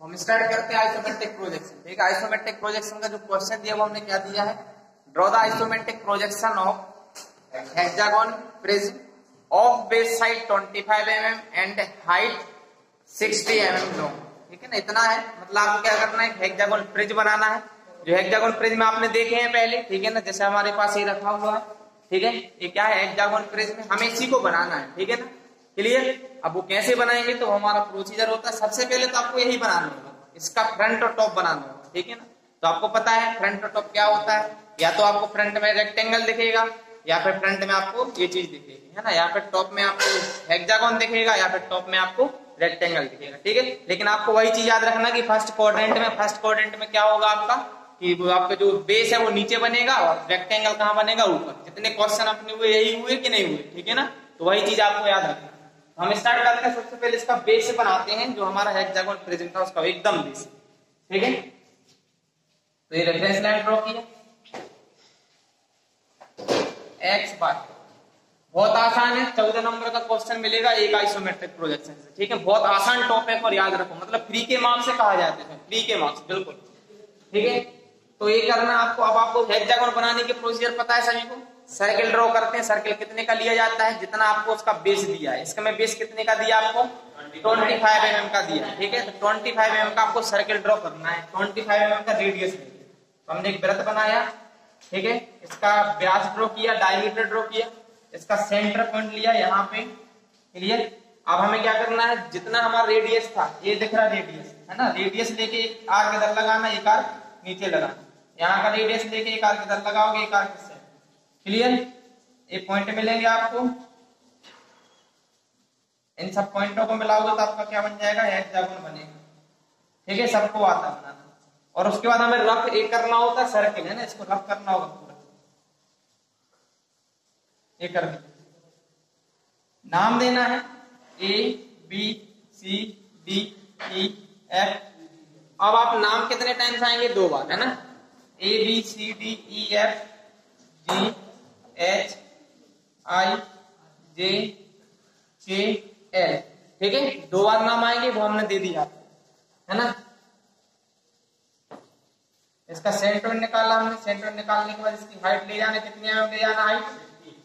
हम स्टार्ट करते हैं आइसोमेट्रिक प्रोजेक्शन। ठीक है, आइसोमेट्रिक प्रोजेक्शन का जो क्वेश्चन दिया वो हमने क्या दिया है, draw the isometric projection of hexagon prism of base side 25 mm and height 60 mm long. ठीक है ना, इतना है। मतलब आपको क्या करना है, हेक्सागोन प्रिज्म बनाना है। जो हेक्सागोन प्रिज्म आपने देखे हैं पहले, ठीक है ना, जैसे हमारे पास ये रखा हुआ है। ठीक है, ये क्या है, हेक्सागोन प्रिज्म, हमें इसी को बनाना है। ठीक है ना, क्लियर। अब वो कैसे बनाएंगे, तो हमारा प्रोसीजर होता है, सबसे पहले तो आपको यही बनाना होगा, इसका फ्रंट और टॉप बनाना होगा। ठीक है ना, तो आपको पता है फ्रंट और टॉप क्या होता है, या तो आपको फ्रंट में रेक्टेंगल दिखेगा, या फिर फ्रंट में आपको ये चीज दिखेगी, है ना, या फिर टॉप में आपको हेक्सागोन दिखेगा, या फिर टॉप में आपको रेक्टेंगल दिखेगा। ठीक है, लेकिन आपको वही चीज याद रखना कि फर्स्ट क्वाड्रेंट में क्या होगा आपका, कि वो आपका जो बेस है वो नीचे बनेगा और रेक्टेंगल कहाँ बनेगा, ऊपर। जितने क्वेश्चन अपने हुए यही हुए कि नहीं हुए, ठीक है ना, तो वही चीज आपको याद रखना। हम स्टार्ट करते हैं, सबसे पहले इसका बेस बनाते हैं, जो हमारा हेक्सागोन प्रिज्म था उसका एकदम बेस। ठीक है, तो ये रेफरेंस लाइन ड्रॉ किया, एक्स बाय, बहुत आसान है। 14 नंबर का क्वेश्चन मिलेगा एक आइसोमेट्रिक प्रोजेक्शन से। ठीक है, बहुत आसान टॉपिक और याद रखो, मतलब फ्री के मार्क्स से कहा जाते हैं, फ्री के मार्क्स बिल्कुल। ठीक है, तो ये करना आपको। अब आपको हेक्सागोन बनाने के प्रोसीजर पता है सभी को। सर्किल ड्रॉ करते हैं, सर्किल कितने का लिया जाता है, जितना आपको उसका बेस दिया है। इसका मैं बेस कितने का दिया आपको, 25 mm का दिया। ठीक है, तो 25 mm का आपको सर्किल ड्रॉ करना है, 25 mm का रेडियस है। तो हमने एक वृत्त बनाया, ठीक है, इसका व्यास ड्रॉ किया, डायमीटर ड्रॉ किया, इसका सेंटर पॉइंट लिया यहाँ पे, क्लियर। अब हमें क्या करना है, जितना हमारा रेडियस था, ये दिख रहा रेडियस है ना, रेडियस लेके एक आर्क इधर लगाना, एक आर्क नीचे लगाना। यहाँ का रेडियस लेके एक आर्क इधर लगाओगे, एक आर्क इससे, क्लियर। एक पॉइंट मिलेंगे आपको, इन सब पॉइंटों को मिलाओगे तो आपका क्या बन जाएगा, हेक्सागोन बनेगा। ठीक है, सबको आता है बनाना। और उसके बाद हमें रफ एक करना होता है, सर्किल है ना, इसको रफ करना होगा पूरा। ये कर नाम देना है A B C D E F। अब आप नाम कितने टाइम्स आएंगे, 2 बार, है ना। A B C D E F G H I J K L। ठीक है, 2 बार नाम आएंगे, वो हमने दे दिया, है ना। इसका सेंटर निकाला हमने, सेंटर निकालने के बाद इसकी हाइट ले जाना, कितनी एमएम ले जाना हाइट,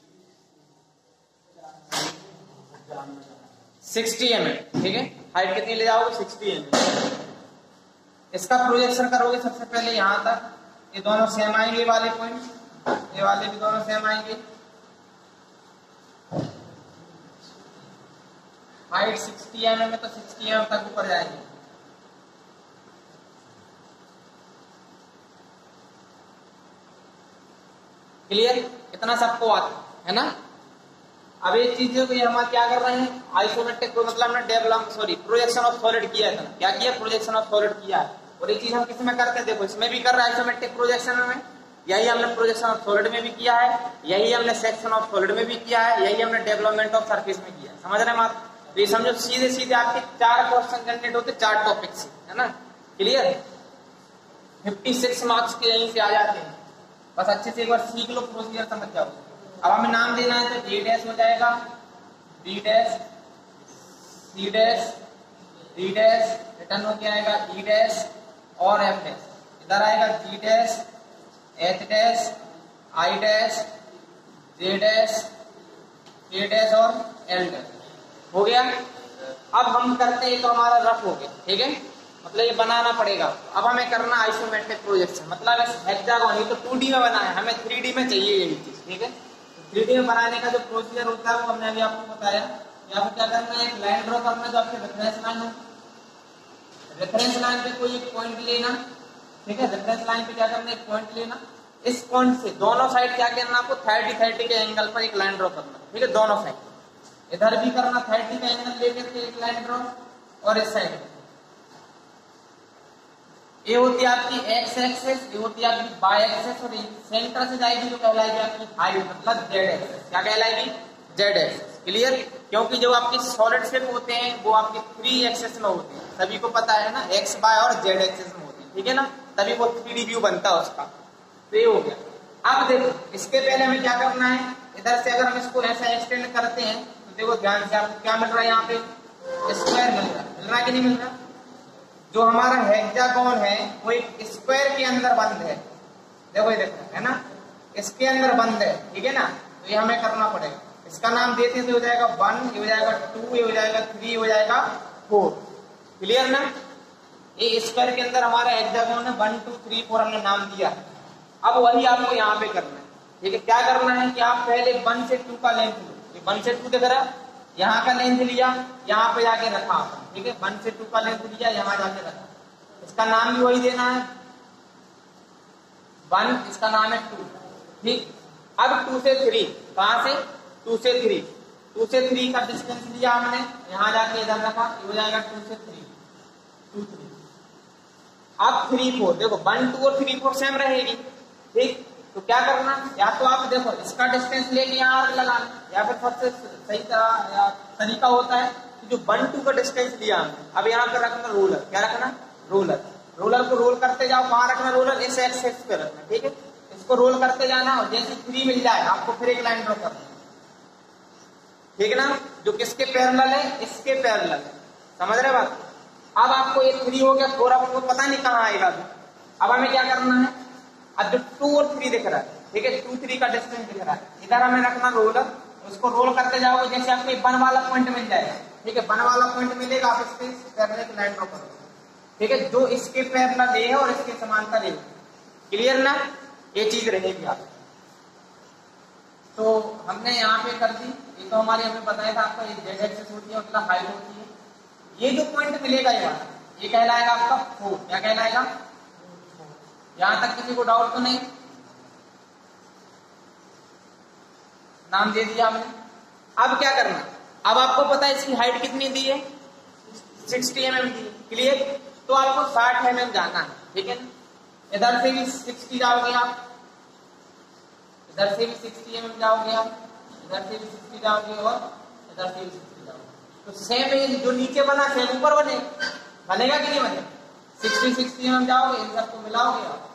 60 mm। ठीक है, हाइट कितनी ले जाओगे, 60 mm। इसका प्रोजेक्शन करोगे सबसे पहले यहां तक, ये दोनों सेम आएंगे, वाले पॉइंट, ये वाले भी दोनों सेम आएंगे। हाइट 60 mm है तो 60 mm तक ऊपर जाएंगे। क्लियर, इतना सबको आता है ना। अब ये चीजें को ये हम क्या कर रहे हैं, आइसोमेट्रिक को मतलब हमने प्रोजेक्शन ऑफ सॉलिड किया था। क्या किया, प्रोजेक्शन ऑफ सॉलिड किया है। और ये चीज हम किस में करते हैं, देखो इसमें भी कर रहे हैं आइसोमेट्रिक प्रोजेक्शन में, यही हमने प्रोजेक्शन ऑफ सॉलिड में भी किया है, यही हमने सेक्शन ऑफ सॉलिड में भी किया है, यही हमने डेवलपमेंट ऑफ सरफेस में किया है। समझ रहे हैं आप। तो ये समझो सीधे सीधे आपके 4 क्वेश्चन जनरेट होते, 4 टॉपिक से, है ना, क्लियर। 56 मार्क्स के यहीं से आ जाते हैं, बस अच्छे से एक बार सीख लो, प्रोसीजर समझ जाओ। अब हमें नाम देना है, तो A डैश हो जाएगा, B dash, C dash, D dash, return हो के आएगा E डैश और F डैश, इधर आएगा G dash, H dash, I dash, J dash, K dash और L डैश। हो गया। अब हम करते हैं, तो हमारा रफ हो गया। ठीक है, मतलब ये बनाना पड़ेगा। अब हमें करना आइसोमेट्रिक प्रोजेक्शन, मतलब हेक्सागोन, ये तो 2D में बना है, हमें 3D में चाहिए यही चीज। ठीक है, 3D में बनाने का जो प्रोसीजर होता है वो हमने अभी आपको बताया। यहाँ पे क्या करना है, एक लाइन ड्रॉ करना है, जो आपकी रेफरेंस लाइन हो। रेफरेंस लाइन पे कोई एक पॉइंट लेना, ठीक है, रेफरेंस लाइन पे क्या करना है, एक पॉइंट लेना, इस पॉइंट से दोनों साइड क्या करना आपको, 30 के एंगल पर एक लाइन ड्रॉ करना। ठीक है, दोनों साइड, इधर भी करना 30 का एंगल लेकर के एक लाइन ड्रॉ, और इस साइड ये होती है आपकी एक्स एक्सेस, ये होती है आपकी वाई एक्सेस, और सेंटर से जाएगी जो कहलाएगी आपकी हाइट, मतलब जेड एक्सेस। क्या कहलाएगी, जेड एक्सेस। क्लियर, क्योंकि जो आपके सॉलिड शेप होते हैं वो आपके 3 एक्सेस में होते हैं, सभी को पता है ना, एक्स वाई और जेड एक्सेस में होते हैं। ठीक है ना, तभी वो 3D व्यू बनता है उसका। तो ये हो गया। अब देखो, इसके पहले हमें क्या करना है, इधर से अगर हम इसको ऐसा एक्सटेंड करते हैं, तो देखो ध्यान से आपको क्या मिल रहा है, यहाँ पे स्क्वायर मिल रहा है कि नहीं मिल रहा, जो हमारा हेक्सागोन है वो एक स्क्वायर के अंदर बंद है, देखो ये देखो है ना, इसके अंदर बंद है, ठीक है ना। तो ये हमें करना पड़ेगा, इसका नाम देते हैं तो हो जाएगा 1, ये हो जाएगा 2, ये हो जाएगा 3, ये हो जाएगा 4। क्लियर ना। ये स्क्वायर के अंदर हमारा हेक्सागोन है, 1 2 3 4 हमने नाम दिया। अब वही आपको यहाँ पे करना है, ठीक है। क्या करना है कि आप पहले 1 से 2 का लेंथ लो, 1 से 2 दिख रहा है, यहाँ का लेंथ लिया, यहाँ पे जाके रखा आपने, ठीक है। 1 से 2 का लेंथ लिया, यहाँ जाके रखा, इसका नाम भी वही देना है 1, इसका नाम है 2, ठीक। अब 2 से 3, कहां से 2 से 3, 2 से 3 का डिस्टेंस लिया हमने, यहाँ जाके इधर रखा, ये हो जाएगा 2 से 3, 2 3। अब 3 4, देखो 1 2 और 3 4 सेम रहेगी, ठीक। तो क्या करना, या तो आप देखो इसका डिस्टेंस लेके यहाँ आर्क लगाना, या फिर सबसे सही तरह या तरीका होता है कि जो 1 2 का डिस्टेंस लिया हमने, अब यहाँ पे रखना रोलर, क्या रखना रोलर, रोलर को रोल करते जाओ, कहाँ रखना रोलर, इस एक्सिस पे रखना, ठीक है। इसको रोल करते जाना और जैसे 3 मिल जाए आपको फिर एक लाइन ड्रॉ करना, ठीक है ना, जो किसके पैरेलल है, इसके पैरेलल है, समझ रहे बात। अब आपको ये 3 हो गया, 4 आपको पता नहीं कहाँ आएगा। अब हमें क्या करना है, अब जो 2 और 3 दिख रहा है, ठीक है, 2 3 का डिस्टेंस दिख रहा है, इधर हमें रखना रोलर, उसको रोल करते जाओगे, जैसे आपको 1 वाला पॉइंट मिल जाएगा, ठीक है, 1 वाला पॉइंट मिलेगा, आप इसके पैरेलल एक लाइन ड्रॉ करोगे, ठीक है, जो इसके पैरेलल है और इसके समांतर है। क्लियर ना, ये चीज रहेगी आप। तो हमने यहाँ पे कर दी, ये तो हमारे हमें बताया था आपका, ये जेड एक्सिस होती है, मतलब हाइट होती है। ये जो पॉइंट मिलेगा ये कहलाएगा आपका 4, क्या कहलाएगा, यहां तक किसी को डाउट तो नहीं, नाम दे दिया हमने। अब क्या करना, अब आपको पता है इसकी हाइट कितनी दी है, 60 mm दी है, क्लियर। तो आपको 60 mm जाना है, ठीक है। इधर से भी 60 जाओगे आप, इधर से भी 60 mm जाओगे आप, इधर से भी 60 जाओगे और इधर से भी 60 जाओगे, तो सेम जो नीचे बना सेम ऊपर बनेगा कि नहीं बनेगा। 60 mm जाओगे, इन सबको मिलाओगे आप,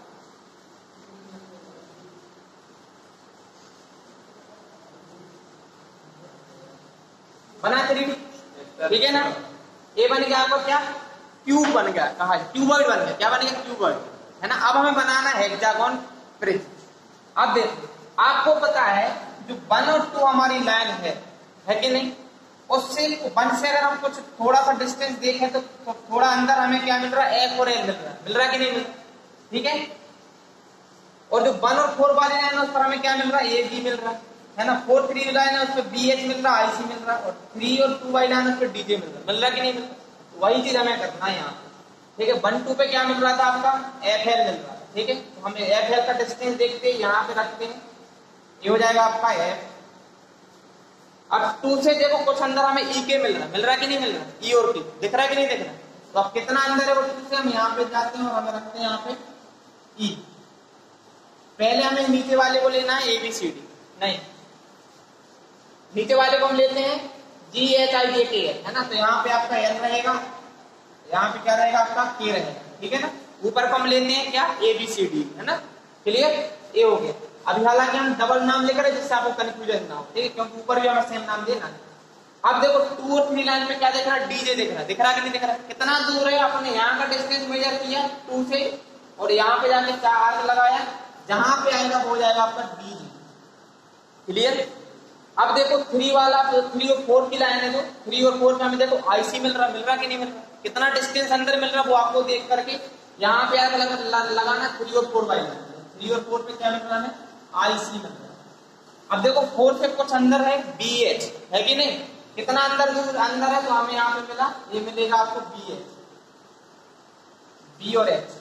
बना 3D, ठीक है ना। ये बन गया आपको क्या, क्यूब बन गया, कहा क्यूबॉइड बन गया, क्या बन गया, क्यूबॉइड, है ना। अब हमें बनाना है हेक्सागोन प्रिज्म। अब देखो आपको पता है जो 1 और 2 हमारी लाइन है कि नहीं, उससे 1 से अगर हम कुछ थोड़ा सा डिस्टेंस देखें तो थोड़ा अंदर हमें क्या मिल रहा है, F और L मिल रहा है कि नहीं मिल रहा, ठीक है। और जो 1 और 4 वाली लाइन है उस पर हमें क्या मिल रहा है, AB मिल रहा है ना। 4 3 लाइन है उस पर BH मिल रहा है, IC मिल रहा है, और 3 और 2 वाली लाइन है उस पर DJ मिल रहा है कि नहीं मिल रहा। वही चीज हमें करना है यहाँ, ठीक है। 1 2 पे क्या मिल रहा था आपका, FL मिल रहा है, ठीक है। तो हमें FL का डिस्टेंस देखते हैं, यहाँ पे रखते हैं, ये हो जाएगा आपका F। अब 2 से देखो कुछ अंदर हमें EK मिल रहा है कि नहीं मिल रहा, E और K दिख रहा है कि नहीं दिख रहा। तो अब कितना अंदर है वो 2 से, हम यहाँ पे जाते हैं और हमें रखते हैं यहाँ पे E। पहले हमें नीचे वाले को लेना है ABCD, नहीं, नीचे वाले को हम लेते हैं GHIJK, है ना। तो यहाँ पे आपका L रहेगा, यहाँ पे क्या रहेगा आपका K रहेगा, ठीक है ना। ऊपर को हम लेते हैं क्या, ABCD, है ना, क्लियर, ये हो गया। अभी हालांकि हम डबल नाम लेकर जिससे आपको कंफ्यूजन ना हो, ठीक है, क्योंकि ऊपर भी हमें सेम नाम देना है। अब देखो 2 और 3 लाइन में क्या देख रहा है, DJ दिख रहा कि नहीं दिख रहा, कितना दूर है, आपने यहाँ का डिस्टेंस मेजर किया 2 से और यहाँ पे जाके 4 आर्क लगाया, जहां पे आएगा वो हो जाएगा आपका DJ, क्लियर। अब देखो 3 वाला, तो 3 और 4 की लाइन है, तो 3 और 4 में हमें देखो IC मिल रहा कि नहीं मिल रहा, कितना डिस्टेंस अंदर मिल रहा वो आपको देख करके यहाँ पे आगे लगाना 3 और 4 वाली, 3 और 4 पे क्या मिल रहा है, IC मिल रहा है। अब देखो 4 से कुछ अंदर है BH, है कि नहीं, कितना अंदर दूर अंदर है, तो हमें यहाँ पे मिला, ये मिलेगा आपको BH, B और H।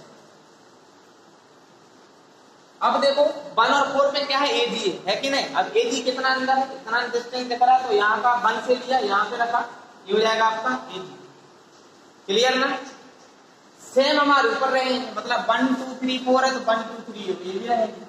अब देखो 1 और 4 में क्या है, AG है कि नहीं। अब AG कितना अंदर है, इतना डिस्टेंस दिख रहा है, तो यहाँ का 1 से लिया, यहाँ पे रखा, ये हो जाएगा आपका AG, क्लियर ना। सेम हमारे ऊपर रहे, मतलब 1 2 3 4 है, तो 1 2 3 ये भी रहेगी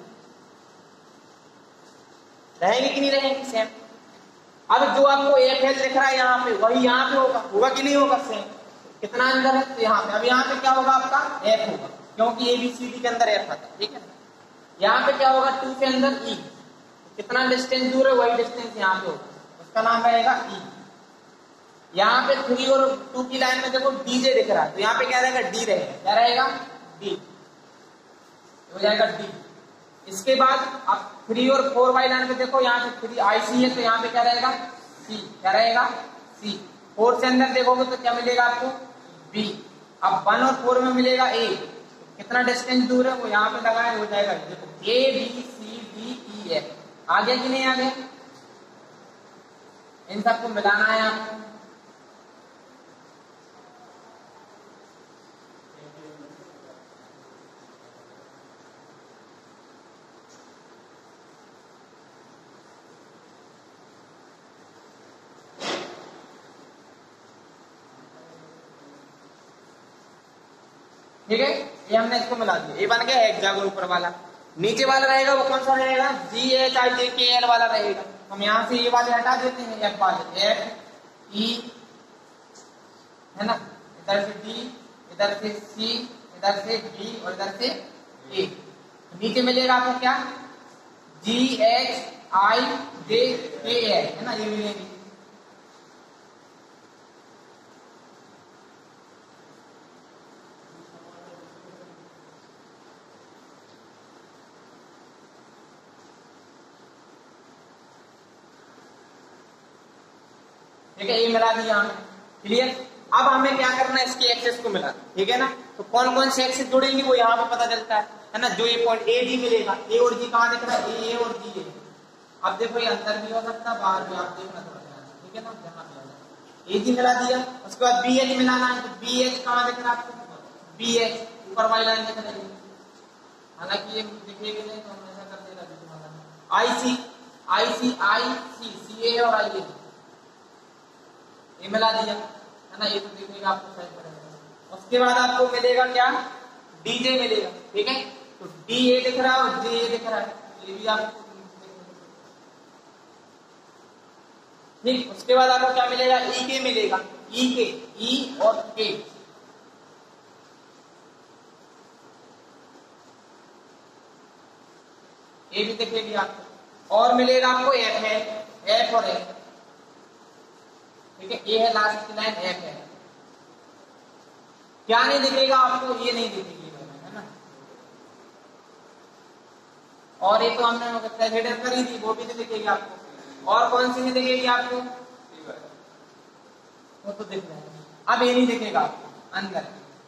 कि नहीं रहेगी, सेम। अब जो आपको FL दिख रहा है यहाँ पे, वही यहाँ पे होगा कि नहीं होगा, सेम। कितना अंदर है, तो यहाँ पे, अब यहाँ पे क्या होगा आपका F होगा, क्योंकि ABCD के अंदर F आता है, ठीक है। यहाँ पे क्या होगा, 2 के अंदर E, कितना डिस्टेंस दूर है वही डिस्टेंस यहाँ पे होगा, उसका नाम रहेगा E, यहाँ पे 3 और 2 की लाइन में देखो डीजे दिख रहा है, तो यहाँ पे क्या रहेगा, डी रहेगा, क्या रहेगा, डी हो जाएगा डी। इसके बाद अब 3 और 4 वाली लाइन में देखो, यहाँ पे 3 IC है, तो यहाँ पे क्या रहेगा, सी, क्या रहेगा, सी। 4 से अंदर देखोगे तो क्या मिलेगा आपको, बी। अब 1 और 4 में मिलेगा ए, कितना डिस्टेंस दूर है वो यहाँ पे लगाए, हो जाएगा देखो ABCDEF। आगे कि नहीं आगे, इन सबको मिलाना है आपको। ठीक है, ये हमने इसको मिला दिया, ये बन गया हेक्सागोन ऊपर वाला। नीचे वाला रहेगा वो कौन सा रहेगा, GHIJKL वाला रहेगा। हम यहाँ से ये वाले हटा देते हैं, F वाले, FE है ना, इधर से D, इधर से C, इधर से B और इधर से A। नीचे मिलेगा आपको क्या, GHIJKL है ना, ये मिलेगी। ठीक है, ये मिला दिया हमें, क्लियर। अब हमें क्या करना है, इसके एक्सेस को मिलाना, ठीक है ना। तो कौन कौन से एक्सेस जुड़ेंगे वो यहाँ पे पता चलता है ना। जो ये पॉइंट ए डी मिलेगा, ए और जी कहाँ दिख रहा है, ए और जी है। अब देखो ये अंदर भी हो सकता है, बाहर भी, आप देखना थोड़ा, ठीक है ना, जहाँ भी ए जी मिला दिया। उसके बाद बी एच मिलाना है, तो बी एच कहाँ दिख रहा है आपको, बी एच ऊपर वाली लाइन दिख रही है, हालांकि ये दिखेगी नहीं तो हम ऐसा कर देगा। आई सी, आई सी, आई सी, सी ए और आई ए ये मिला दिया है ना, ये तो देखिएगा आपको सही पड़ेगा। उसके बाद आपको मिलेगा क्या, डीजे मिलेगा, ठीक है। तो डी ए दिख रहा है और जे ए दिख रहा है, ये भी आपको ठीक। उसके बाद आपको क्या मिलेगा, ई के मिलेगा, ई के, ई और के, ये भी दिखेगी आपको। और मिलेगा आपको एफ है, एफ और एफ, ठीक है। ये है लास्ट की लाइन, एफ है। क्या नहीं दिखेगा आपको, ये नहीं दिखेगी, है ना। और ये तो हमने हेडर करी थी, वो भी नहीं दिखेगी आपको। और कौन सी नहीं दिखेगी आपको, वो तो दिख रहा है। अब ये नहीं दिखेगा आपको अंदर,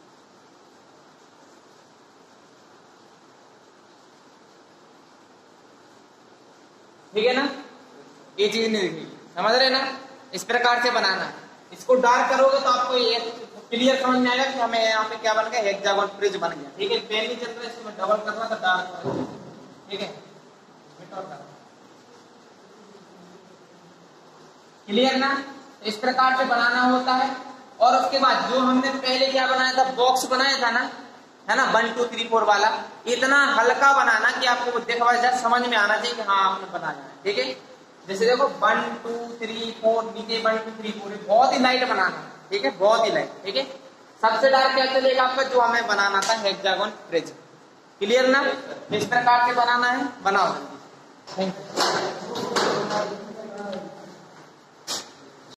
ठीक है ना, ये चीज नहीं दिखेगी, समझ रहे ना। इस प्रकार से बनाना है। इसको डार्क करोगे तो आपको ये क्लियर समझ में आएगा कि हमें यहाँ पे क्या बन गया, हेक्सागोन प्रिज्म बन गया, ठीक है। पेन नहीं चल रहा है, इसको मैं डबल करना था, डार्क करो, ठीक है, क्लियर ना। इस प्रकार से बनाना होता है। और उसके बाद जो हमने पहले क्या बनाया था, बॉक्स बनाया था ना, है ना, 1 2 3 4 वाला, इतना हल्का बनाना कि आपको देखा समझ में आना चाहिए कि हाँ आपने बनाया है, ठीक है। जैसे देखो 1 2 3 4, नीचे 1 2 3 4, बहुत ही लाइट बनाना, ठीक है, बहुत ही लाइट, ठीक है। सबसे डार्क क्या चलेगा आपका, जो हमें बनाना था हेक्सागोन प्रिज्म, क्लियर ना। इस प्रकार से बनाना है, बनाओ। Thank you.